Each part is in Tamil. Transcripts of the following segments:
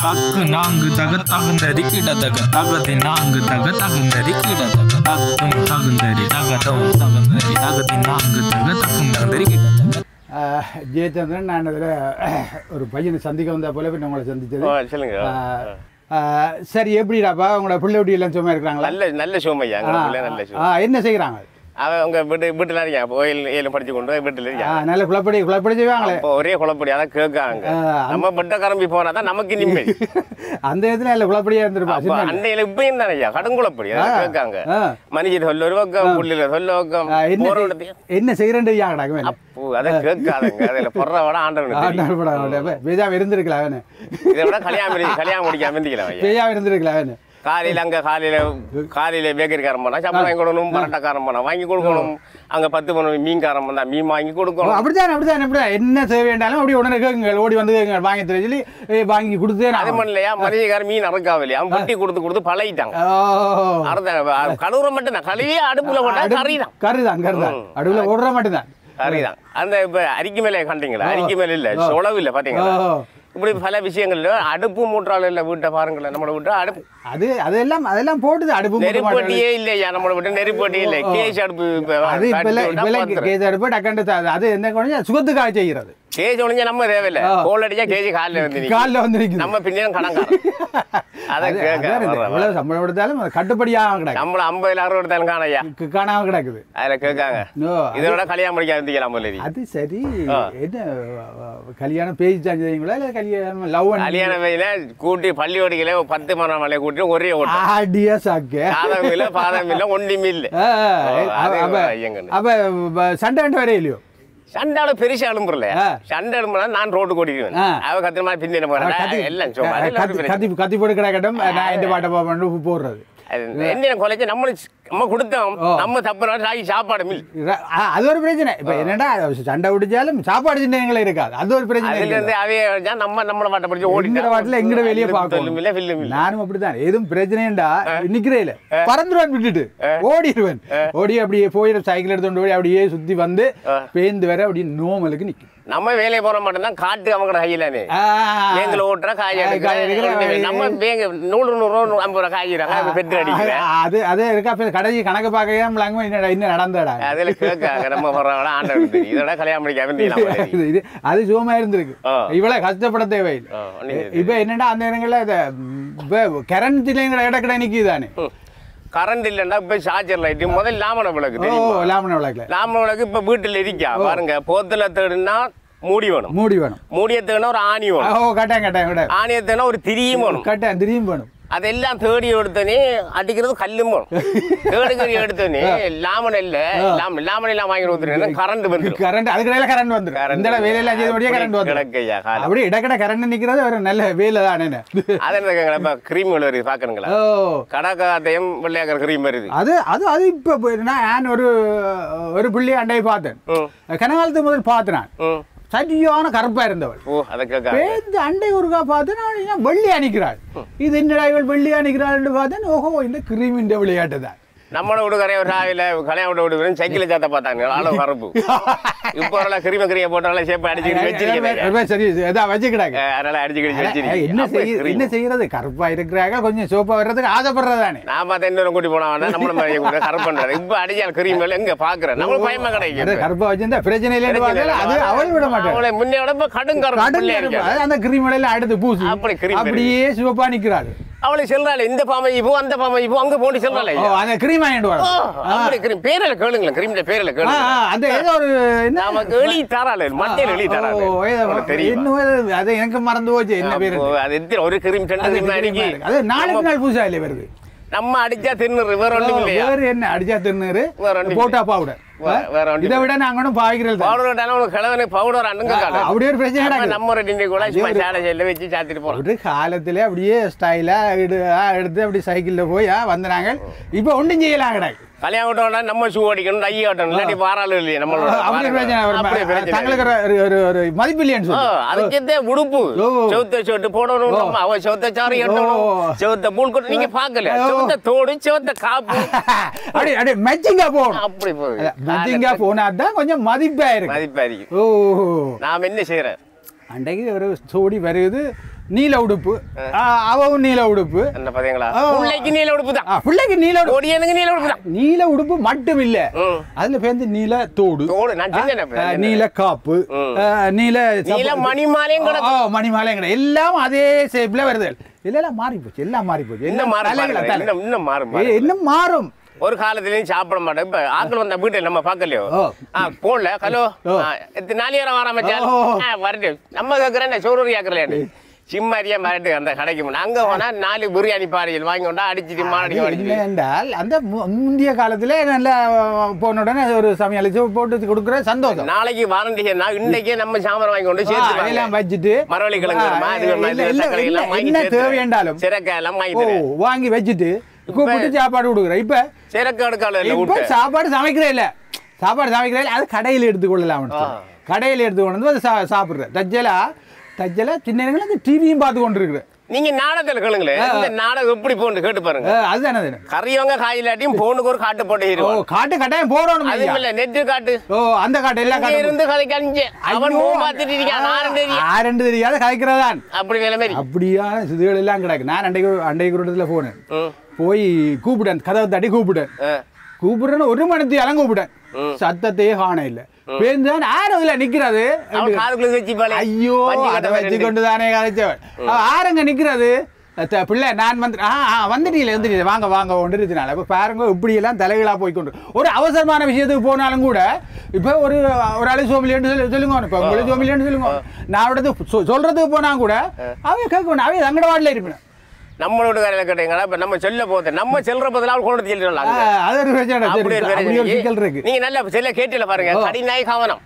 தக்கு நான்கு தக தகுந்தரி கிடதக தகதி நான்கு தக தகுந்தரி கிடதக தக்கும் தகுந்தரி தகதம் தகுந்தரி தகதி நான்கு தக தகுந்தரி கிடதக. ஜெயச்சந்திரன், நான் அதில் ஒரு பையனை சந்திக்க வந்தா போல போய் உங்களை சந்திச்சது. சொல்லுங்க. சரி, எப்படிடாப்பா உங்களோட பிள்ளை குட்டி எல்லாம் சும்மா இருக்கிறாங்களா? நல்ல நல்ல சோமையா. என்ன செய்கிறாங்க? அவங்க வீட்டுல இருக்காங்க, ஏழு படிச்சு கொண்டு வீட்டுல இருக்காங்க. நல்ல குழப்படி செய்வாங்களே. ஒரே குழப்படி அதான் கேட்காங்க. நம்ம பட்ட கரம்பி போனாதான் நமக்கு நிம்மதி. அந்த இடத்துல நல்ல குழப்படியா இருந்திருப்பா. அண்டையில இப்பயும் தானே கடும் குழப்படி அதான் கேட்காங்க. மனுஷன் சொல்ல ஒரு பக்கம், புள்ளில சொல்ல பக்கம். என்ன செய்யறேன் அப்போ அதை கேட்காதங்க. அதுல பொற விட ஆண்டவன் இருந்திருக்கலாம். இதை விட கல்யாணம் முடிக்காம இருந்திருக்கலாம். காலையில பேக்கரிக்காரன் போனா சம்பளம் வாங்கி கொடுக்கணும், பரோட்டாக்காரன் போனா வாங்கி கொடுக்கணும், அங்க 10 மணி மீன்காரன் வந்தா மீன் வாங்கி கொடுக்கணும். அப்படித்தான் என்ன செய்ய வேண்டாலும் அப்படி உடனே கேட்குங்க, ஓடி வந்து வாங்கி தர சொல்லி வாங்கி கொடுத்தேன். அது பண்ணலையா, மதியக்காரன் மீன் அறக்காவில்லையா, அவன் பட்டி கொடுத்து பழகிட்டாங்க. கழுவுற மட்டும் தான், கழுவியே அடுப்புல போட்டா கறிதான் அடுப்புல ஓடுற மட்டும் தான் கறிதான். அந்த இப்ப அரிக்கி மேலே கண்டீங்களா? அரிக்கி மேல இல்ல, சொலவு இல்ல, பாத்தீங்களா? இப்படி பல விஷயங்கள் அடுப்பு மூன்றாள் இல்ல. வீட்டை பாருங்களேன், நம்மளை விட்டு அடுப்பு அதெல்லாம் போட்டுது. அடுப்பு நெருப்பட்டியே இல்லையா, நம்மளை விட்டு நெருப்பட்டியே இல்லை. கேஸ் அடுப்பு கேஸ் அடுப்பு டக்கண்டு அது என்ன கொஞ்சம் சுகத்துக்காக செய்கிறது. கேஜ் ஒழிஞ்சா நம்ம தேவையில்லை, கோல் அடிச்சா கேஜி காலில் வந்து நம்ம பின்னும் கடங்காரம். சம்பளம் கொடுத்தாலும் கட்டுப்படியாக கிடையாது. நம்மள 50,000 எடுத்தாலும் காணாம கிடக்குது. அதுல கேட்காங்க இதோட கல்யாணம் முடிக்க இருந்துக்கலாம். அது சரி, என்ன கல்யாணம் பேசிட்டாங்களா இல்ல கல்யாணம் லவ்? கல்யாணம் பேசினா கூட்டி பள்ளி ஓடிக்கல 10 மணி மலையை கூட்டி ஒரே சாதம் இல்ல, பாதம் இல்ல, ஒன்றுமே இல்ல. அப்ப சண்டை வரையும் இல்லையோ? சண்டால பெருசா எழும்புறல. சண்டை எழும்புனா நான் ரோட்டு ஓடிடுவேன். அவ கத்திரமா பின்ன போறேன் எல்லாம் கத்தி போட்டு கிடக்கட்டும். நான் இந்த பாட்டை போடுறது என்ன கொலைச்சு நம்ம கொடுத்தோம். நம்ம தப்பு சாப்பாடு மில், அது ஒரு பிரச்சனை. இப்ப என்னடா சண்டை பிடிச்சாலும் சாப்பாடு சின்னங்களே இருக்காது, அது ஒரு பிரச்சனை. நம்மள பாட்டை படிச்சு ஓடிக்கிற பாட்டில் எங்கட வெளியே பார்க்கணும். நானும் அப்படித்தான். எதுவும் பிரச்சனைண்டா நிக்கிறேன், பறந்துருவேன், விட்டுட்டு ஓடிடுவேன். ஓடி அப்படியே போய் சைக்கிள் எடுத்து ஓடி அப்படியே சுத்தி வந்து பேந்து வர அப்படியே நோமலுக்கு நிக்கும். நம்ம வேலையை போற மட்டும்தான் காட்டு அவங்க கையிலானே எங்களை ஓட்டுற காய் நம்ம 100 காய் பெற்று அடிக்கிறேன். அது இருக்கா கடைசி கணக்கு பார்க்க இன்னும் நடந்தடா. அதுல கேட்காங்க நம்ம போறவங்க ஆண்டவன் இதோட கல்யாணம் முடிக்காம இது அது சுகமா இருந்திருக்கு. இவ்வளவு கஷ்டப்பட தேவையில்லை. இப்ப என்னடா அந்த இடங்கள்ல கரண்ட் இல்லைங்கிற இடக்கடை நிக்குதானே. கரண்ட் இல்லைன்னா இப்ப சார்ஜர் லைட் முதல்ல லாமண விளக்கு. லாமண விளக்கு இப்ப வீட்டுல இருக்கா பாருங்க. போத்துல தேடுனா மூடி வேணும், மூடிய தேடினா ஒரு ஆணி வேணும், ஆணியை தேடினா ஒரு திரியும் வேணும். அதெல்லாம் தேடி எடுத்தோன்னே அடிக்கிறது கல்லும் வேணும். தேடுகறி எடுத்தோன்னே லாமன் இல்ல லாமன் எல்லாம் வாங்கி கொடுத்துருக்கேன். கரண்ட் வந்து அதுக்கு கரண்ட் வந்து வேலையெல்லாம் கரண்ட் வந்து அப்படியே இடக்கடை கரண்ட் நிக்கிறது ஒரு நல்ல வேலை தானே. அது கிரீம் வருது பாக்கணுங்களா? கடக்காத்தையும் வெள்ளையாக்கிற கிரீம் வருது. அது அது அது இப்ப நான் ஒரு பிள்ளைய அண்டையை பார்த்தேன். கனகாலத்துக்கு முதல் பார்த்தேன். சரியான கருப்பா இருந்தவள் அண்டை ஒருக்கா பார்த்தேன் வெள்ளி அணிக்கிறாள். இது என்னடா இவள் வெள்ளி அணிக்கிறாள் பார்த்தேன். ஓஹோ, இந்த கிரீமின் விளையாட்டு தான். நம்மளோட விடுக்கறைய ராவில கல்யாணம் விட்டு சைக்கிள் சாத்த பார்த்தாங்க. அளவு கருப்பு இப்போ கிரிம கிரிய போட்டால சேப்ப வச்சுக்கிறாங்க. அதனால அடிச்சு என்ன செய்யறது, கருப்பா இருக்கிறாங்க, கொஞ்சம் சோப்பா வர்றதுக்கு ஆசைப்படுறதானே. நான் பார்த்தா இன்னொரு கூட்டி போனா நம்மள மாதிரி கூட கருப்புன்றாரு. இப்ப அடிச்சால் கிரீம் எங்க பாக்குறேன், நம்மளுக்கு பயமா கிடைக்கும். கருப்பா வச்சிருந்தா பிரச்சனை இல்லை, அது அவள் விட மாட்டேன். முன்னோட கடும் கருப்பு அந்த கிரீம் எல்லாம் அடுத்து பூசு அப்படியே சிவப்பா நிக்கிறாள். அவளை சொல்றாள் இந்த பாமை இப்போ அந்த பாமை இப்போ அங்க போட்டு சொல்றாள். அந்த கிரீம் வாங்கிட்டு வர கிரீம் பேரல கேளுங்களேன், கிரீம்ல பேரல கேளுங்க. அந்த ஏதோ ஒரு நமக்கு எழுதி தராளே, மட்டையில எழுதி தராளே தெரியும். அது எனக்கு மறந்து போச்சு என்ன பேரு. அது ஒரு கிரீம் அடிக்கி அது நாளைக்கு நாள் பூசா இல்லை வருது. நம்ம அடிச்சா தின்னுரு, வேற ஒண்ணும் இல்லையா? வேற என்ன அடிச்சா தின்னுரு, போட்டா பவுடர். இதை விட நாங்க பவுடர் கிழவனு பவுடர் அண்ணுங்க அப்படியே ஒரு பிரச்சனை. நம்ம கூட வச்சு சாத்திட்டு போறோம். காலத்துல அப்படியே ஸ்டைலா எடுத்து அப்படி சைக்கிள்ல போய் வந்தாங்க. இப்ப ஒன்றும் செய்யலாம் கிடையாது. கல்யாணம் விட்டோம்னா நம்ம ஷூ அடிக்கணும், டை ஆட்டணும், இல்லாட்டி வாராலும் இல்லையே நம்மளோட மதிப்பு இல்லையா? அதுக்கே உடுப்பு செவத்த ஷர்ட் போடணும், அவ செவத்த சாரி எட்டணும், செவத்த பூல் கொட்டு. நீங்க பாக்கல செவத்த தோடு செவத்த காப்பு அப்படி மேட்சிங்கா போகணும். அப்படி மேட்சிங்கா போனாதான் கொஞ்சம் மதிப்பா இருக்கு. ஓ நாம என்ன செய்யறோம், அன்றைக்கு ஒரு சோடி வருது. நீல உடுப்பு அவவும் நீல உடுப்பு என்ன பாத்தீங்களா பிள்ளைக்கு நீல உடுப்பு தான் பிள்ளைக்கு நீல ஒடியனுக்கு நீல உடுப்பு தான் நீல உடுப்பு மட்டும் இல்ல அதுல பேருந்து நீல தோடு நீல காப்பு நீல மணிமாலையும் மணிமாலையும் கிடையாது எல்லாம் அதே ஷேப்ல வருது எல்லாம் மாறி போச்சு எல்லாம் மாறி போச்சு இன்னும் மாறும் ஒரு காலத்துலயும் சாப்பிட மாட்டேன் இப்ப ஆக்கள் வந்த வீட்டுல நம்ம பாக்கலையோ போடல ஹலோ 4 நேரம் வராமச்சால் வரட்டு நம்ம கேக்குறேன் சோறு கேக்குறேன் சிம்மரியா மரட்டு அந்த கடைக்கு அங்க போனா 4 பிரியாணி பாறைகள் வாங்கி கொண்டா அடிச்சுட்டு மாடி என்றால் அந்த முந்தைய காலத்துல நல்லா போன உடனே ஒரு சமையல் போட்டு கொடுக்குற சந்தோஷம் நாளைக்கு வாரண்டினா இன்னைக்கே நம்ம சாமான் வாங்கி கொண்டு சேர்த்து எல்லாம் வச்சுட்டு மரவள்ளி கிழங்கு என்ன தேவையாண்டாலும் சிறக்காய் எல்லாம் வாங்கி வச்சுட்டு கூப்பிட்டு சாப்பாடு கொடுக்குறேன் இப்ப சிறக்காடு சாப்பாடு சமைக்கிறே இல்ல அது கடையில் எடுத்துக்கொள்ளலாம் கடையில் எடுத்துக்கொண்டு வந்து சாப்பிடுற தஜ்ஜலா சின்ன அந்த டிவியும் பார்த்து கொண்டு இருக்கிற நீங்க நாடகத்துல கேளுங்களேன் இந்த நாடகம் எப்படி போன்னு கேட்டு பாருங்க அதுதானே கறியவங்க காயிலாட்டியும் போனுக்கு ஒரு காட்டு போட்டு காட்டு கட்டாயம் போடணும் அது இல்ல நெட் காட்டு அந்த காட்டு எல்லா காட்டு இருந்து கதைக்காஞ்சு அவன் பார்த்துட்டு இருக்கான் ஆரண்டு தெரியாத கதைக்கிறதான் அப்படி வேலை மாதிரி அப்படியான இதுகள் எல்லாம் கிடக்கு நான் அண்டைக்கு ஒரு இடத்துல போனேன் போய் கூப்பிட்டேன் கதவை தட்டி கூப்பிடுறேன்னு 1 மணி நேரம் கூப்பிட்டேன் சத்தத்தையே காண இல்ல பேருந்தான் ஆரம் இல்ல நிக்கிறது ஐயோ அதை வச்சு கொண்டுதானே கதைச்சவன் ஆரங்க நிக்கிறது பிள்ளை நான் வந்துட்டீங்க வாங்க ஒன்றுனால இப்போ பாருங்க இப்படி எல்லாம் தலைகளா போய்கொண்டு ஒரு அவசரமான விஷயத்துக்கு போனாலும் கூட இப்போ ஒரு ஆளு சோமிலியன்னு சொல்லுங்க இப்போ உங்களுக்கு சோமிலியன்னு சொல்லுங்க நான் அவடத்து சொல்றதுக்கு போனா கூட அவன் கேட்கணும் அவன் தங்கட வார்டில் இருப்பேன் நம்மளோட வேலையில கேட்டீங்களா இப்ப நம்ம சொல்ல போது நம்ம செல்ற பதிலாக கொண்டு இருக்கு நீங்க நல்ல செல்ல கேட்டில பாருங்க கடிநாய் கவனம்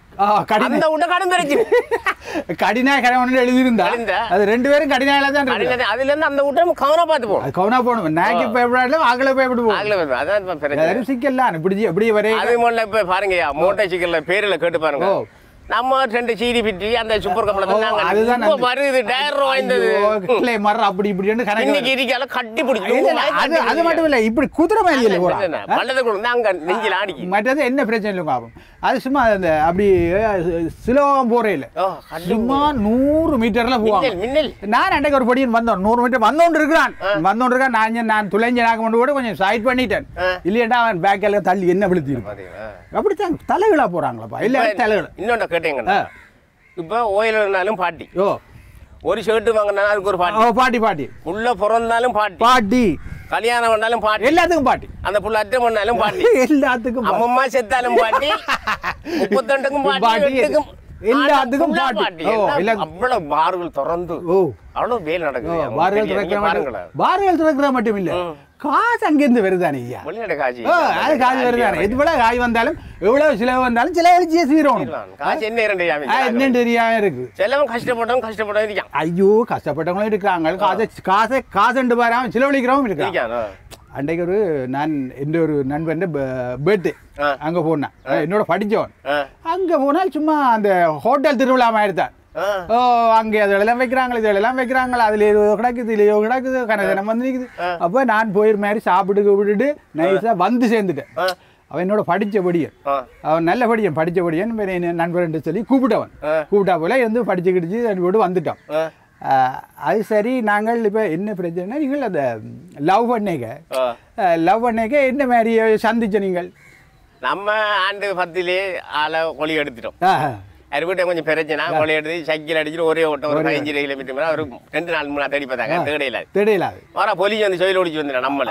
கடிநாய் கவனம் எழுதியிருந்தா அது 2 பேரும் கடிநாயில தான் அதுல இருந்து அந்த விட்டு கவனம் பார்த்து போவோம் கவனம் போகணும் நாய்க்கு பயப்படாலும் ஆகல பயப்படுவோம் சிக்கல்லாம் இப்படி வரைய அது முதல்ல இப்ப பாருங்க மோட்டார் சைக்கிள்ல பேர்ல கேட்டு பாருங்க நம்ம 2 சீடி பிட்டி அந்த சூப்பர் கப்பல வருது டயர் வாய்ந்தது மரம் அப்படி இப்படின்னு இன்னைக்கு இருக்கால கட்டி பிடிச்சு அது மட்டும் இல்ல இப்படி குதிரை மாதிரி இல்ல பள்ளத்துக்குள்ள அங்க நெஞ்சில ஆடி மற்றது என்ன பிரச்சனை இல்லைங்க ஆகும் அது சும்மா அந்த அப்படி சிலோகம் போறே இல்ல சும்மா 100 மீட்டர்ல போவாங்க நான் அன்றைக்கு ஒரு படியும் வந்தோம் 100 மீட்டர் வந்தோண்டு இருக்கான் நான் துளைஞ்ச நாக்கு கொண்டு கூட கொஞ்சம் சைட் பண்ணிட்டேன் இல்லையா அவன் பேக்கில் தள்ளி என்ன விழுத்திருப்பான் அப்படித்தான் தலைகளா போறாங்களப்பா இல்ல தலைகள் இன்னொன்று கேட்டீங்கன்னா இப்போ ஓயில் இருந்தாலும் பாட்டி ஒரு ஷர்ட் வாங்கினாலும் அதுக்கு ஒரு பாட்டி பாட்டி உள்ள பிறந்தாலும் பாட்டி கல்யாணம் பண்ணாலும் பாட்டி எல்லாத்துக்கும் பாட்டி அந்த புள்ள அட்டை பண்ணாலும் பாட்டி எல்லாத்துக்கும் அம்மம்மா செத்தாலும் பாட்டி 32க்கும் பாட்டி எல்லாத்துக்கும் பாட்டி அவ்வளவு பார்கள் திறந்து அவ்வளவு வேலை நடக்குது பார்கள் திறக்கிற மட்டும் இல்ல காசு அங்கிருந்து வருதானே ஐயா அது காசு வருதானே எவ்வளவு காய் வந்தாலும் எவ்வளவு செலவு வந்தாலும் சில எழுச்சியை சீரும் காசு என்ன தெரியாம இருக்கு செலவும் கஷ்டப்பட்டவங்க இருக்கான் ஐயோ கஷ்டப்பட்டவங்களும் இருக்காங்க காசு பாராம செலவழிக்கிறவங்க இருக்காங்க அன்றைக்கு நான் ஒரு நண்பன் பேர்த்டே அங்க போனேன் என்னோட படிச்சவன் அங்க போனால் சும்மா அந்த ஹோட்டல் திருவிழா ஆயிடுத்தான் அங்கே அதெல்லாம் வைக்கிறாங்களா அதுல கிடக்குது இல்லையோ கிடக்குது கனகனம் வந்து நிற்குது அப்போ நான் போயிரு மாதிரி சாப்பிட்டு விட்டுட்டு நைஸா வந்து சேர்ந்துட்டேன் அவன் என்னோட அவன் நல்ல படிச்சபடியன் நண்பர்ன்னு சொல்லி கூப்பிட்டா போல இருந்து படிச்சு போட்டு வந்துட்டோம் அது சரி நாங்கள் இப்போ என்ன பிரச்சனைனா நீங்கள் அந்த லவ் பண்ணேக்க என்ன மாதிரி சந்திச்ச நீங்கள் நம்ம ஆண்டு 10லே ஆளை ஒளி எடுத்துட்டோம் அறுபட்ட கொஞ்சம் பிரச்சனை கொலை எடுத்து சைக்கிள் அடிச்சுட்டு ஒரே ஓட்டம் ஒரு 15 கிலோமீட்டர் மேலே ஒரு 2-4 மணி நேரம் தேடி பார்த்தாங்க தேடையில வர போலீஸ் வந்து சொயில் ஓடிச்சு வந்துடும் நம்மளை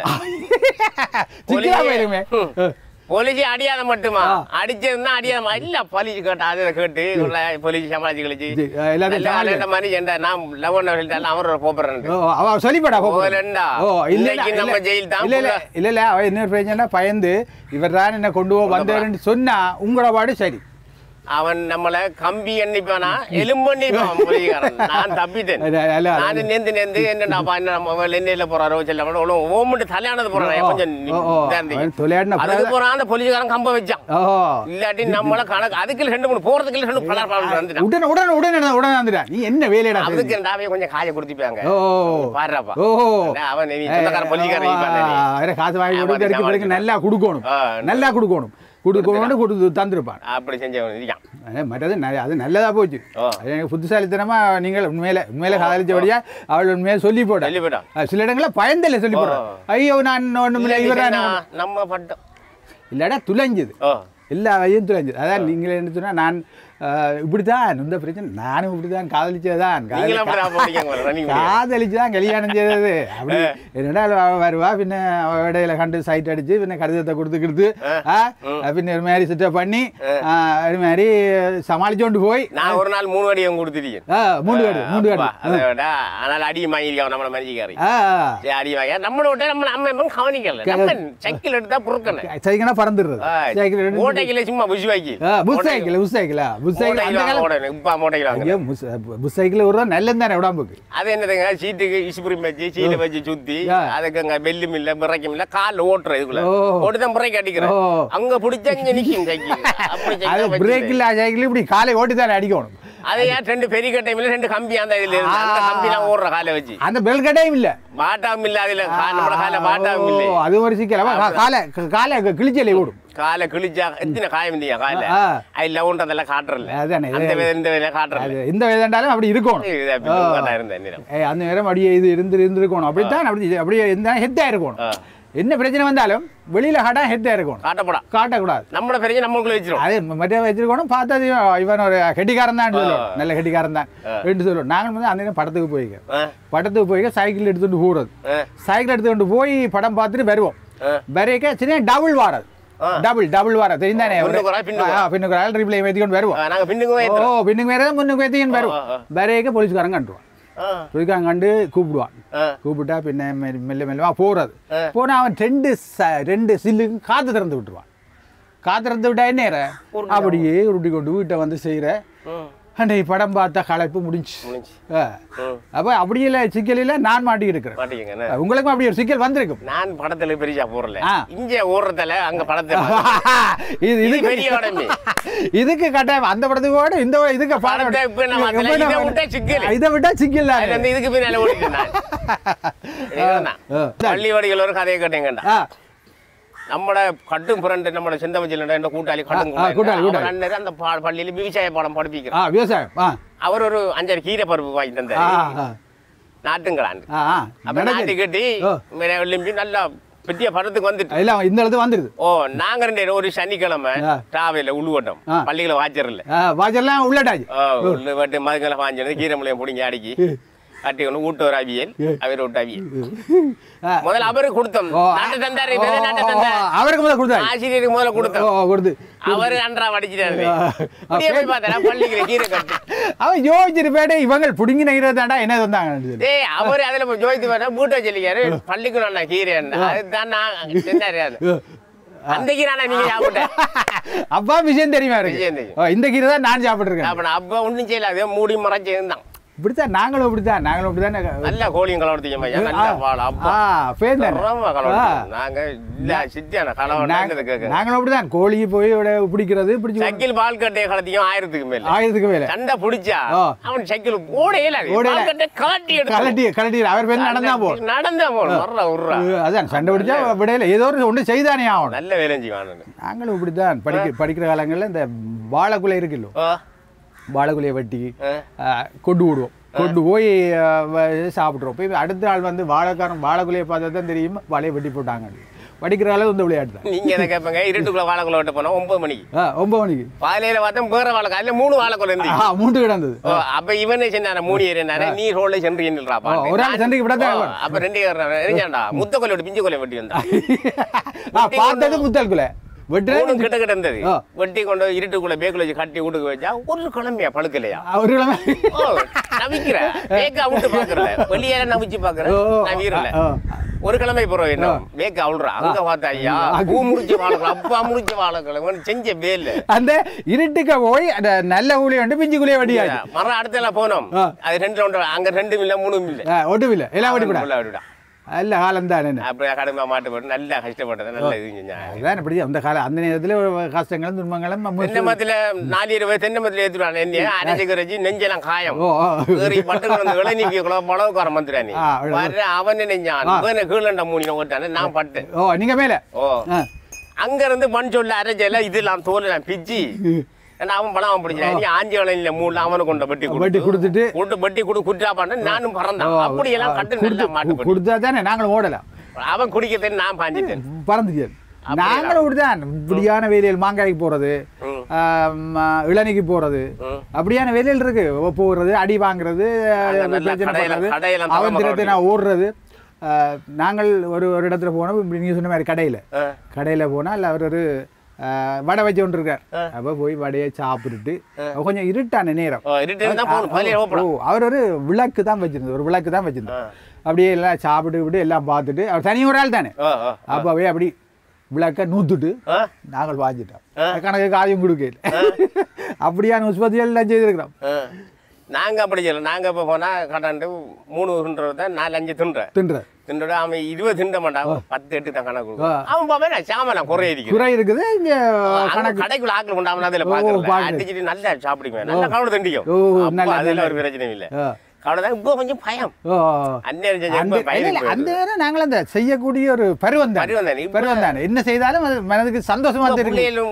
போலீஸ் அடியாத மட்டுமா அடிச்சதுன்னா அடியாதமா இல்ல போலீஸ் கேட்டா அதை கேட்டு போலீஸ் சமாளிச்சு கழிச்சு மாதிரி நான் லவ் பண்ண அவரோட போறேன் சொல்லிப்படா நம்ம ஜெயில் தான் இல்ல அவ என்ன பிரச்சனை பயந்து இவர் தான் என்ன கொண்டு வந்தேன்னு சொன்னா உங்களோட பாடு சரி அவன் நம்மளை கம்பி எண்ணிப்பானா எலும்பு எண்ணிப்பான் நான் தப்பிட்டேன் நான் நேர்ந்து என்னடா நம்ம எண்ணெயில போறாரோ செல்ல ஓமுட்டு தலையானது போறான் கொஞ்சம் அதுக்கு போறான் அந்த போலீஸ்காரன் கம்ப வச்சான் இல்லாட்டி நம்மள கணக்கு அதுக்கு 2-3 போறதுக்கு உடனே வந்துட்டான் நீ என்ன வேலையடா அதுக்கு நாவே கொஞ்சம் காய கொடுத்துப்பாங்க பாடுறாப்பா அவன் சொந்தக்காரன் போலீஸ்காரன் காசு வாங்கி நல்லா கொடுக்கணும் கொடுத்து தந்திருப்பான் அப்படி செஞ்சவன் இருக்கான் மற்றது அது நல்லதாக போச்சு. எனக்கு புத்திசாலித்தனமாக நீங்கள் உண்மையில காதலிச்சபடியா அவள் உண்மையாக சொல்லி போட்டேன். சில இடங்களில் பயந்தில்லை சொல்லி போட்டேன். ஐயோ நான் ஒன்றும் இவரா நம்ம பட்டம் இல்லைடா துளைஞ்சுது, எல்லா வழியும் துளைஞ்சுது. அதான் நீங்கள் என்ன சொன்னால் நான் இப்படித்தான் இந்த பிரச்சனை, நானும் இப்படித்தான் காதலிச்சதான் காதலிச்சுதான் கல்யாணம் செய்தது. அப்படி என்னடா வருவா, பின்ன இடையில கண்டு சைட் அடிச்சு பின்ன கடிதத்தை கொடுத்துக்கிடுத்து பின்ன ஒரு மாதிரி செட்டப் பண்ணி அது மாதிரி சமாளிச்சோண்டு போய் நான் ஒரு நாள் 3 அடியும் கொடுத்துட்டீங்க. 3 அடி அதனால அடியும் வாங்கிருக்கோம் நம்மள மரிஞ்சிக்காரி அடி வாங்க நம்மள விட்ட நம்ம அம்மா கவனிக்கல. சைக்கிள் எடுத்தா புறுக்கணும், சைக்கிளா பறந்துடுறது. சைக்கிள் ஓட்டைக்கில சும்மா புஷ் வாங்கி புஷ் சைக்கிள் ஒரு நல்லது தானே உடம்புக்கு. அது என்னதுங்க சீட்டுக்கு இசுபுரி வச்சு சீட்டை வச்சு சுத்தி அதுக்கு பெல்லும் இல்ல பிரேக்கும் இல்ல கால் ஓட்டுற இதுக்குள்ள ஓட்டுதான் பிரேக் அடிக்கிறேன். அங்க பிடிச்சா இங்க நிக்கும் சைக்கிள். பிரேக் இல்ல சைக்கிள் இப்படி காலை ஓட்டி தானே அடிக்கணும். அது ஏன் 2 பெரிய கட்டையும் இல்ல 2 கம்பி அந்த இதுல இருந்து அந்த கம்பிலாம் ஓடுற காலை வச்சு அந்த பெல் கட்டையும் இல்ல மாட்டாவும் இல்ல அதுல நம்ம காலை மாட்டாவும் இல்ல. அது ஒரு சிக்கல். காலை கிழிச்சலே ஓடும். காலை கிழிச்சா எத்தனை காயம் இல்லையா காலை அதுல ஒன்றதெல்லாம் காட்டுறல. அந்த வேலை காட்டுறது இந்த வேதாண்டாலும் அப்படி இருக்கும். அந்த நேரம் அப்படியே இது இருந்திருக்கணும். அப்படித்தான் அப்படியே ஹெத்தா இருக்கணும். என்ன பிரச்சனை வந்தாலும் வெளியில காட்டா ஹெட்டா இருக்கணும், காட்டக்கூடாது. நம்மளோட பிரச்சனை நம்மளுக்குள்ள வச்சிருக்கோம். அதே மற்ற வச்சிருக்கணும். பார்த்தா இவன் ஒரு கெட்டிக்காரன் தான் சொல்லுவோம், நல்ல கெட்டிக்காரன் தான் என்று சொல்லுவோம். நாங்கள் வந்து அந்த நேரம் படத்துக்கு போய்க்க சைக்கிள் எடுத்துட்டு போறது. சைக்கிள் எடுத்துட்டு போய் படம் பார்த்துட்டு வருவோம். வரைக்க சின்ன டபுள் வாரது டபுள் வார தெரிந்தானே பின்னுக்கு ரிப்ளை ஏற்றிக்கொண்டு வருவோம். பின்னுக்கு வேற முன்னுக்கு ஏற்றிக்கொண்டு வருவோம். வரைக்க போலீஸ்காரங்க கண்டுவான். போலீஸ்காரங்க கண்டு கூப்பிட்டா பின்ன மெல்லவா போறது. போனா அவன் 2 சில்லுக்கு காத்து திறந்து விட்டுருவான். காத்து திறந்து விட்டா என்ன அப்படியே உருட்டி கொண்டு வீட்டை வந்து செய்யற அன்றைக்கு படம் பார்த்தா களைப்பு முடிஞ்சு. அப்ப அப்படி இல்ல சிக்கல் இல்ல நான் மாட்டி இருக்கிறேன். உங்களுக்கும் அப்படி ஒரு சிக்கல் வந்திருக்கும். நான் படத்துல பெரியா போறல இங்க ஓடுறதுல அங்க படத்தை இதுக்கு கட்டாயம் அந்த படத்துக்கு ஓட இந்த இதுக்கு இதை விட்டா சிக்கல் இதுக்கு பின்னால ஓடிட்டேன். பள்ளிவாடிகள் ஒரு கதையை கேட்டேங்கண்டா. நம்மட கட்டும் புரண்டு நம்மட சொந்த வச்சில கூட்டாளி கூட்டாளி அந்த பள்ளியில விவசாய பாடம் படிப்பிக்கிறார். விவசாயம் அவர் ஒரு 5 கீரை பருப்பு வாங்கி தந்தாரு. நாட்டுங்களாண்டு அப்ப நாட்டு கட்டி விளிம்பி நல்லா பெரிய படத்துக்கு வந்துட்டு இந்த இடத்துக்கு வந்துருது. நாங்க 2 ஒரு சனிக்கிழமை டிராவல உள்வட்டம் பள்ளிகளை வாச்சர்ல வாச்சர்லாம் உள்ளட்டாச்சு உள்ளட்டு மதுங்களை வாஞ்சது கீரை முளையம் பிடிங்க அடிக்கி கட்டி ஒன்று ஊட்டு ஒரு அவியல் அவர் விட்டு அவியல் முதல்ல அவருக்கு கொடுத்தோம். நாட்டு தந்தாரு அவருக்கு முதல்ல கொடுத்தாரு. ஆசிரியருக்கு முதல்ல கொடுத்தோம். அவரு அன்றா வடிச்சிட்டாரு. பார்த்தா பள்ளிக்கு கீரை கட்டு அவன் யோசிச்சிரு பேட்டே இவங்க புடுங்கி நெய்கிறதாண்டா என்ன தந்தாங்க. அவரு அதுல ஜோதித்து பார்த்தா மூட்டை சொல்லிக்காரு பள்ளிக்கு நல்லா கீரை அதுதான் நான் செஞ்சாரு. அந்த கீரை நீங்க சாப்பிட்ட அப்பா விஷயம் தெரியுமா இருக்கு. இந்த கீரை தான் நான் சாப்பிட்டுருக்கேன். அப்ப ஒன்னும் செய்யல மூடி மறைச்சு இருந்தான். இப்படித்தான் நாங்களும் அப்படித்தான் நல்ல கோழியும் கலவரத்தையும் நாங்களும் அப்படிதான் கோழி போய் பிடிக்கிறது சைக்கிள் பால் கட்டைய கலத்தையும் 1000க்கு மேல சண்டை பிடிச்சா அவன் சைக்கிள் கலட்டி அவர் பேர் நடந்தா போடும் அதான் சண்டை பிடிச்சா விடையில ஏதோ ஒன்று செய்தானே ஆகணும். நல்ல வேலை செய்வான். நாங்களும் இப்படித்தான் படிக்கிற காலங்கள்ல இந்த வாழைக்குலை இருக்குல்ல வாழைக்குலையை வெட்டி கொண்டு விடுவோம். கொண்டு போய் சாப்பிட்றோம். போய் அடுத்த நாள் வந்து வாழைக்குலையை பார்த்தா தான் தெரியும் வாழையை வெட்டி போட்டாங்க. படிக்கிற அளவு இந்த விளையாட்டு தான். நீங்க என்ன கேட்பீங்க இருட்டுக்குள்ள வாழைக்குலை வெட்ட போனோம் 9 மணிக்கு. 9 மணிக்கு பாலையில பார்த்தா வேற வாழைக்காய் அதுல 3 வாழைக்குலை இருந்து 3 கிடந்தது. அப்ப இவனே செஞ்சான 3 ஏறினாரு நீ ரோட்ல சென்று நின்றாப்பா ஒரு ஆள் சென்றுக்கு விடாத. அப்ப 2 ஏறினாண்டா முத்த கொலை பிஞ்சு கொலை வெட்டி வந்தா பார்த்தது முத்தல் கொலை கிட்ட கிட்ட இருந்தது. வெட்டி கொண்டு இருட்டுக்குள்ள பேக்குல வச்சு கட்டி வீட்டுக்கு வச்சா ஒரு கிழமையா பழுக்கலையா ஒரு கிழமை நவிக்கிற பேக்க அவுட்டு பாக்குற வெளியே நவிச்சு பாக்குற நவீரல ஒரு கிழமை போறோம் என்ன பேக்க அவுடுறா அங்க பார்த்தா ஐயா பூ முடிச்ச வாழைக்கலாம் அப்பா முடிச்ச வாழைக்கலாம் செஞ்ச வேலை அந்த இருட்டுக்கு போய் நல்ல ஊழிய வந்து பிஞ்சு குழிய வடியா மரம் அடுத்த எல்லாம் போனோம். அது 2 ரவுண்ட் அங்க 2 இல்ல 3 இல்ல ஒட்டு இல்ல எல்லாம் வடிவிடா நல்ல காலம் தான். அப்படியே கடுமை மாட்டு போட்டு நல்லா கஷ்டப்பட்டது நல்ல இது செஞ்சாங்க. அப்படி அந்த காலம் அந்த நேரத்தில் கஷ்டங்களும் துன்பங்களும் தென்னை மரத்தில் 4 பேர் தென்னை மரத்தில் ஏற்றுவாங்க என்ன அரைச்சிக்கிறச்சு நெஞ்செல்லாம் காயம் பட்டு இளநீக்குள்ள பழவுக்காரம் வந்துடுறானே வர்ற அவன் நெஞ்சான் கீழண்ட மூணு ஓட்டானே நான் பட்டேன். நீங்க மேல அங்க இருந்து மண் சொல்ல அரைச்சல இதெல்லாம் தோலாம் பிச்சு ஏன்னா அவன் பணம் பிடிச்சான் நீ ஆஞ்சி வளையல மூணு அவனுக்கு கொண்ட வெட்டி கொடுத்துட்டு வெட்டி குற்றா பண்ண நானும் பறந்தான் அப்படியெல்லாம் கட்டு நல்லா மாட்டு கொடுத்தா தானே நாங்களும் ஓடலாம் அவன் குடிக்கிறதுன்னு நான் பாஞ்சிட்டேன் பறந்துட்டேன் நாங்களும் இப்படிதான் இப்படியான வேலையில் மாங்காய்க்கு போறது இளநிக்கு போறது அப்படியான வேலையில் இருக்கு போறது அடி வாங்குறது அவன் தினத்தை நான் ஓடுறது நாங்கள் ஒரு இடத்துல போனோம் இப்படி நீங்க சொன்ன மாதிரி கடையில போனால் அவர் ஒரு வடை வச்சு கொண்டு இருக்கார் அப்ப போய் வடையை சாப்பிட்டுட்டு கொஞ்சம் இருட்டான நேரம் அவர் ஒரு விளக்கு தான் வச்சிருந்தார் அப்படியே எல்லாம் சாப்பிட்டு எல்லாம் பார்த்துட்டு அவர் தனி ஒரு ஆள் தானே அப்பவே அப்படி விளக்க நூத்துட்டு நாங்கள் வாங்கிட்டோம் கணக்கு காரியம் கொடுக்கல அப்படியான உற்பத்திகள் எல்லாம் செய்திருக்கிறோம் நாங்க அப்படி செய்யல நாங்க இப்ப போனா கடாண்டு 3 தான் 4-5 தின்ற அவன் 20 திண்ட மாட்டான் 10-8 தான் கணக்கு அவன் பாப்பா சாமான குறை இருக்குது இங்க கடைக்குள்ள ஆக்கள் கொண்டாம அதுல பாக்குறேன் அடிச்சுட்டு நல்லா சாப்பிடுவேன் நல்லா கவலை தண்டிக்கும் அதெல்லாம் ஒரு பிரச்சனை இல்லை அவ்வளவுதான் இப்போ கொஞ்சம் பயம் அந்த நேரம் நாங்கள் அந்த செய்யக்கூடிய ஒரு பருவம் தானே என்ன செய்தாலும் அது மனதுக்கு சந்தோஷமா தெரியும்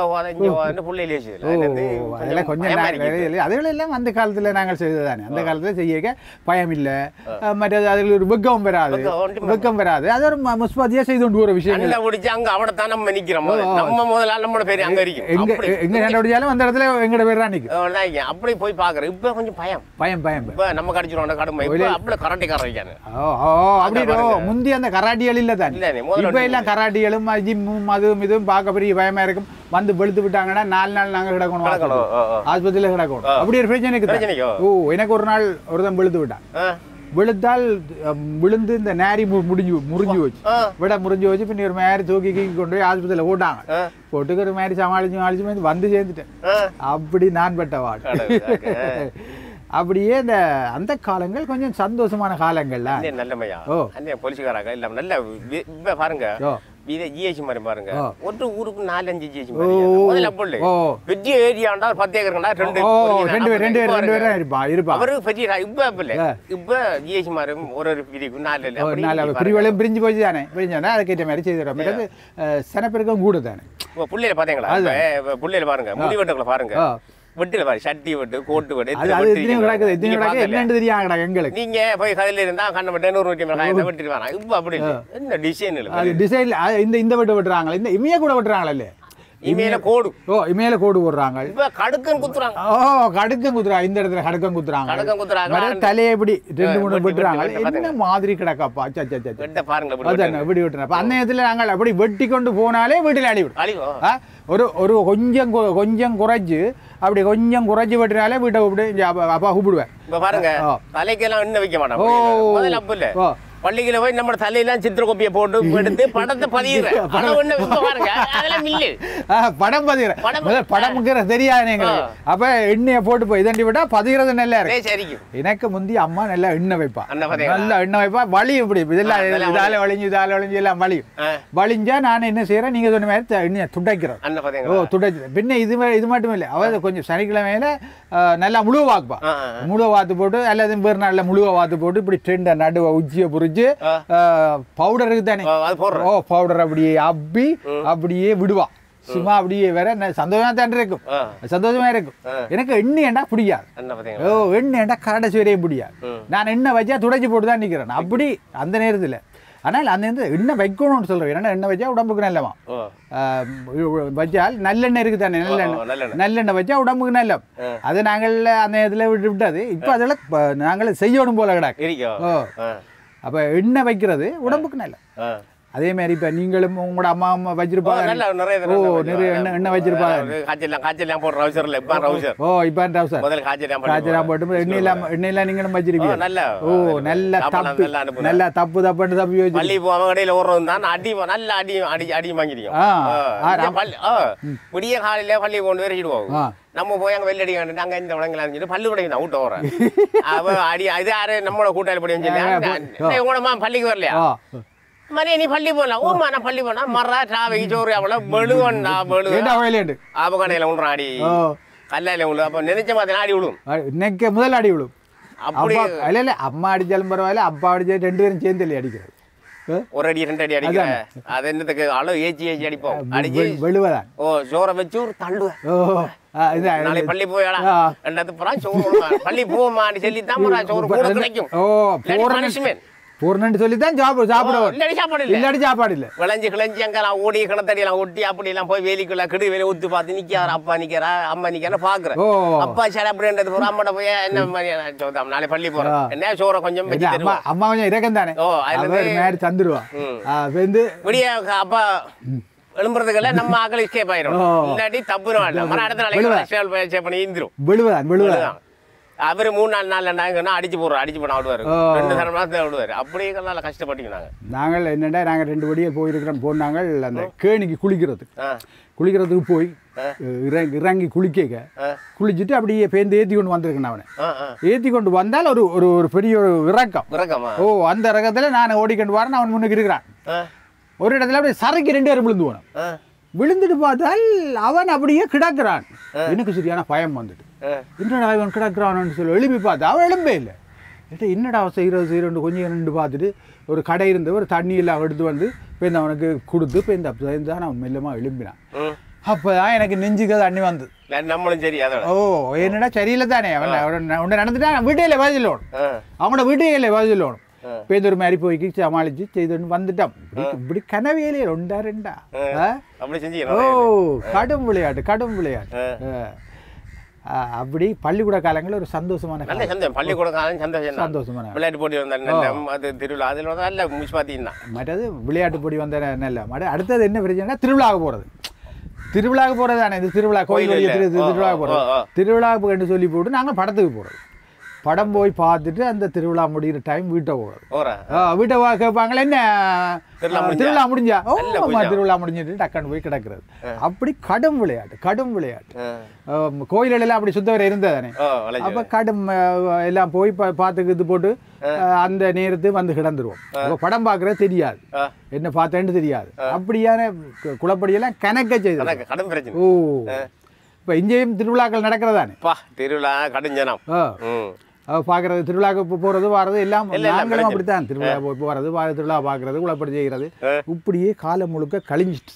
கொஞ்சம் அதுகளெல்லாம் அந்த காலத்துல நாங்கள் செய்ததானே அந்த காலத்துல செய்ய பயம் இல்லை மற்றது அதில் ஒரு வெக்கம் வராது அது ஒரு முஸ்பதியா செய்து கொண்டு ஒரு விஷயம் அங்க அவடத்தான் நம்ம நிக்கிறோம் நம்ம முதல்ல நம்மளோட பேர் அங்க இருக்கு எங்க கண்டுபிடிச்சாலும் அந்த இடத்துல எங்களோட பேர் தான் நிற்கும் அப்படி போய் பாக்குறேன் இப்ப கொஞ்சம் பயம் நம்ம கடிச்சிரோம் கடுமை அப்படி கராட்டி கரைக்கானு அப்படி முந்தி அந்த கராட்டிகள் இல்ல தான் இப்ப எல்லாம் கராட்டிகளும் ஜிம்மும் அதுவும் இதுவும் பார்க்க பெரிய பயமா இருக்கும் வந்து வெளுத்து விட்டாங்கன்னா 4 நாள் நாங்க கிடக்கணும் ஆஸ்பத்திரியில கிடக்கணும் அப்படி ஒரு பிரச்சனைக்கு எனக்கு ஒரு நாள் ஒருத்தன் வெளுத்து விட்டான் விழுந்தால் விழுந்து இந்த நேரி முறிஞ்சு வச்சு முறிஞ்சு வச்சு பின்ன ஒரு மாதிரி தூக்கி கொண்டு போய் ஆஸ்பத்திரியில போட்டாங்க போட்டுக்கு ஒரு மாதிரி சமாளிச்சு வந்து சேர்ந்துட்டேன் அப்படி நான் பட்ட வாடு அப்படியே இந்த அந்த காலங்கள் கொஞ்சம் சந்தோஷமான காலங்கள்ல நல்லமையா போலீஸ்காராங்க இல்ல நல்ல பாருங்க ஜிஎஸ்டி மாதிரி பாருங்க ஒரு ஊருக்கு 4-5 ஜிஎஸ்டி முதல்ல போடல பெரிய ஏரியாண்டா 10 ஏக்கர்னா ரெண்டு பேர் இருப்பா அவரு பெரிய இப்ப ஜிஎஸ்டி மாதிரி ஒரு பிரிவு 4 பிரிவுகளும் பிரிஞ்சு போச்சு தானே பிரிஞ்சானே அதுக்கேற்ற மாதிரி செய்துடும் சனப்பெருக்கம் கூட தானே பிள்ளைல பாத்தீங்களா பிள்ளைல பாருங்க முடிவெட்டுக்குள்ள பாருங்க வெட்டுல பாரு சட்டி வெட்டு கோட்டு வெட்டு நீங்க போய் கதையில இருந்தா கண்ண வெட்ட 100 வெட்டிட்டு வராங்க இப்ப அப்படி என்ன டிசைன் இந்த வெட்டு வெட்டுறாங்க இந்த இமைய கூட வெட்டுறாங்களே இமையில கோடு போடுறாங்க இப்ப கடுக்கன் குத்துறாங்க கடுக்கன் குத்துறாங்க இந்த இடத்துல கடுக்கன் குத்துறாங்க தலையை இப்படி 2-3 வெட்டுறாங்க என்ன மாதிரி கிடக்காப்பா பாருங்க வெடி வெட்டுறப்ப அந்த நேரத்துல நாங்கள் அப்படி வெட்டி கொண்டு போனாலே வீட்டில் அடிவிடும் ஒரு கொஞ்சம் குறைஞ்சு அப்படி கொஞ்சம் குறைஞ்சு வெட்டினாலே வீட்டை அப்பா கூப்பிடுவேன் பாருங்க தலைக்கெல்லாம் இன்னும் வைக்க மாட்டோம் பள்ளிகளை போய் நம்ம தலையெல்லாம் சித்திர கோப்பியை போட்டு எடுத்து படத்தை பதிகிறேன் படம் பதிகிறேன் படம்ங்கிற தெரியாது எங்களுக்கு அப்ப எண்ணெயை போட்டு போய் இதண்டி விட்டா பதிகிறது நல்லா இருக்கு எனக்கு முந்தி அம்மா நல்லா எண்ணெய் வைப்பா நல்லா எண்ணெய் வைப்பா வலி இப்படி இதெல்லாம் இதால வலிஞ்சு எல்லாம் வலிஞ்சா நான் என்ன செய்யறேன் நீங்க சொன்ன மாதிரி எண்ணெயை துடைக்கிறேன் துடைச்சு பின்ன இது மட்டும் இல்லை அவ கொஞ்சம் சனிக்கிழமையில நல்லா முழுவ வாத்து போட்டு அல்லது வேறு நாள்ல முழுவ வாத்து போட்டு இப்படி ட்ரெண்ட நடுவ உச்சியை புரிஞ்சு பவுடர் தானே பவுடர் அப்படியே அப்படியே விடுவா சும்மா அப்படியே வேற சந்தோஷமா இருக்கும் எனக்கு எண்ணெய்டா பிடிக்காது எண்ணெய்டா கடைசி வரையும் பிடிக்காது நான் எண்ணெய் வச்சா துடைச்சி போட்டு தான் நிக்கிறேன் அப்படி அந்த நேரத்துல ஆனால் அந்த எண்ணெய் வைக்கணும்னு சொல்றேன் ஏன்னா எண்ணெய் வச்சா உடம்புக்கு நல்லவா வச்சால் நல்லெண்ணெய் இருக்கு தானே நல்லெண்ணெய் வச்சா உடம்புக்கு நல்ல அது நாங்கள் அந்த நேரத்துல விட்டது இப்ப அதெல்லாம் நாங்கள் செய்யணும் போல கிடாக்கு அப்ப எண்ணெய் வைக்கிறது உடம்புக்கு நல்ல அதே மாதிரி இப்ப நீங்களும் உங்களோட அம்மா வச்சிருப்பாங்க நிறைய எண்ணெய் வச்சிருப்பாங்க காய்ச்சலாம் போட்டு எண்ணெயெல்லாம் நீங்களும் வச்சிருப்பீங்க நல்லா தப்பு தப்பி வச்சு பள்ளி கடையில ஓடுறது தான் அடி நல்லா அடி வாங்கிருக்கோம் விடிய காலையில பள்ளி கொண்டு வரைச்சிடுவோம் நம்ம போய் அங்க வெள்ளடி காண்டு அங்க இந்த உடங்கலாம் சொல்லிட்டு பல்லு கடைக்கு தான் விட்டு போறேன் அவ அடி இது யாரு நம்மளோட கூட்டாளி படி சொல்லி உங்களமா பள்ளிக்கு வரலையா மரியா நீ பள்ளி போலாம் ஓமா நான் பள்ளி போனா மர்றா டிராவைக்கு சோறு அவ்வளவு பெழுவன்டா ஆபகடையில விழுறான் அடி கல்லாயில விழு அப்ப நினைச்ச மாதிரி அடி விழும் நெக்க முதல் அடி விழும் அப்படி இல்ல அம்மா அடிச்சாலும் பரவாயில்ல அப்பா அடிச்சா 2 பேரும் சேர்ந்து அடிக்கிறது ஒரு அடி 2 அடி அடிக்கிறேன் அது என்னத்துக்கு அளவு ஏச்சி அடிப்போம் அடிச்சு வெளுவதான் சோறை வச்சு ஒரு தள்ளுவேன் நாளை பள்ளி போயாடா என்னது புறம் சோறு பள்ளி போமான்னு சொல்லி தான் சோறு கூட கிடைக்கும். பூர்ணன்னு சொல்லி தான் சாப்பிடுவோம். இல்லாடி சாப்பாடு இல்லை. விளைஞ்சு கிளஞ்சி அங்கெல்லாம் ஓடி கிணத்தடியெல்லாம் ஒட்டி அப்படியெல்லாம் போய் வேலிக்குள்ள கிடு வேலை ஊத்து பார்த்து நிற்கிறார். அப்பா நிற்கிறா அம்மா நிற்கிறா பாக்குறேன். அப்பா சரி அப்படின்றது போற அம்மாட்ட போய் என்ன மாதிரி நாளை பள்ளி போறோம் என்ன சோறை கொஞ்சம் அம்மா கொஞ்சம் இறக்கம் தானே மாதிரி தந்துருவான். விடிய அப்பா எழும்புறதுக்குள்ள நம்ம ஆக்கள் எஸ்கேப் ஆயிரும். இல்லாட்டி தப்புரும் அடுத்த நாளைக்கு பண்ணி இருந்துரும். விழுவதான் அவரு 3-4 நாள் அடிச்சு போடுறோம். அடிச்சு பண்ண விடுவாரு. 2 தரமா விடுவாரு. அப்படியே நல்லா கஷ்டப்பட்டீங்க. நாங்கள் என்னடா நாங்கள் 2 வழியே போயிருக்கிறோம். போனாங்க அந்த கேணிக்கு குளிக்கிறதுக்கு போய் இறங்கி குளிச்சுட்டு அப்படியே பேருந்து ஏற்றி கொண்டு வந்திருக்கேன். அவனை ஏற்றி கொண்டு வந்தால் ஒரு ஒரு பெரிய ஒரு இறக்கம். அந்த இறக்கத்தில் நான் ஓடிக்கொண்டு வரேன். அவன் முன்னுக்கு இருக்கிறான். ஒரு இடத்துல அப்படியே சரைக்கு 2 பேரும் விழுந்து போனான். விழுந்துட்டு பார்த்தால் அவன் அப்படியே கிடக்கிறான். எனக்கு சரியான பயம் வந்துட்டு என்னடா இவன் கிடக்கிறான்னு சொல்லி எழுப்பி பார்த்தா அவன் எழும்பே இல்லை. என்னடா செய்யறது கொஞ்சம் நின்று பார்த்துட்டு ஒரு கடை இருந்து ஒரு தண்ணி எல்லாம் எடுத்து வந்து பேருந்து அவனுக்கு கொடுத்து பேருந்து தான் அவன் மெல்லமாக எழும்பினான். அப்போதான் எனக்கு நெஞ்சுக்கு தண்ணி வந்து நம்மளும் சரி என்னடா சரியில்லை தானே அவன் நடந்துட்டான். வீட்டையில் வயதில் அவனோட வீட்டையில் வயதில் பேருந்து ஒரு மாதிரி போய்க்கு சமாளிச்சு செய்துன்னு வந்துட்டான். இப்படி கனவியலே 2 கடும் விளையாட்டு. அப்படி பள்ளிக்கூட காலங்களில் ஒரு சந்தோஷமான பள்ளிக்கூட காலம் சந்தோஷமான விளையாட்டு போட்டி வந்த திருவிழா அதில் நல்ல மிஸ் பார்த்தீங்கன்னா மற்றது விளையாட்டு போட்டி வந்த நல்ல அடுத்தது என்ன பிரச்சனைனா திருவிழாவுக்கு போகிறது தானே. இது திருவிழா கோயில் வழியை திருவிழாவுக்கு போகிறது. திருவிழாவுக்கு சொல்லி போட்டு நாங்கள் படத்துக்கு போகிறது. படம் போய் பார்த்துட்டு அந்த திருவிழா முடிகிற டைம் வீட்டை வீட்டை கேட்பாங்களே என்ன திருவிழா முடிஞ்சா திருவிழா முடிஞ்சிட்டு டக்குன்னு போய் கிடக்கிறது. அப்படி கடும் விளையாட்டு கோயிலெல்லாம் அப்படி சுத்தவரை இருந்ததானே. அப்போ கடும் எல்லாம் போய் பார்த்துக்கிட்டு போட்டு அந்த நேரத்துக்கு வந்து கிடந்துருவோம். படம் பார்க்கறது தெரியாது, என்ன பார்த்தேன்னு தெரியாது. அப்படியான குளப்படியெல்லாம் கணக்க செய்து இப்போ இங்கேயும் திருவிழாக்கள் நடக்கிறதானே. திருவிழா கடுஞ்சனம் பார்க்கறது திருவிழாவுக்கு போகிறது வர்றது எல்லாம் நாங்களும் அப்படித்தான். திருவிழா போகிறது திருவிழா பார்க்கறது குளப்படி செய்கிறது இப்படியே காலம் முழுக்க கழிஞ்சிட்டு.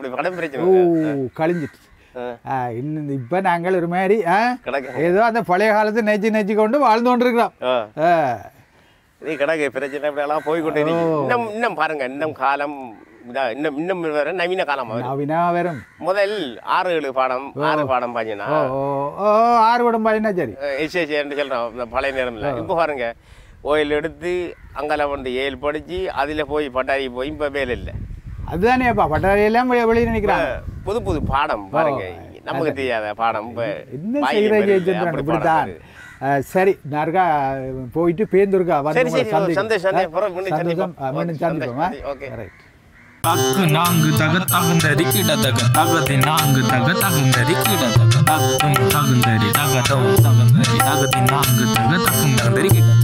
இன்னும் இப்போ நாங்கள் ஒரு மாதிரி ஏதோ அந்த பழைய காலத்தை நெச்சு கொண்டு வாழ்ந்து கொண்டிருக்கிறோம். பிரச்சனை இப்படியெல்லாம் போய்கொண்டே இன்னும் பாருங்க. இன்னும் காலம் இன்னும் நவீன காலம் வரும். முதல் 6 பாடம் பாஞ்சினா 6 படம் பாஞ்சினா சரி எஸ்எஸ்சி சொல்றோம் பழைய நேரம் இல்லை. இப்போ பாருங்க ஓயில் எடுத்து அங்கெல்லாம் வந்து 7 படிச்சு அதில் போய் பட்டாரி போய் இப்போ வேலை இல்லை. அதுதானேப்பா பட்டாரியெல்லாம் வெளியே நினைக்கிறாங்க. புது பாடம் பாருங்க நமக்கு தெரியாத பாடம் இப்படித்தான். சரி நார்கா போயிட்டு பேந்துருக்கா தக்கு நான்கு தகுந்தரி கிடதக தகதி நான்கு தகுந்தரி கிடதக தகும் தகுந்தரி தகதம் தகுந்தரி தகதி நான்கு தகுந்தரி கிட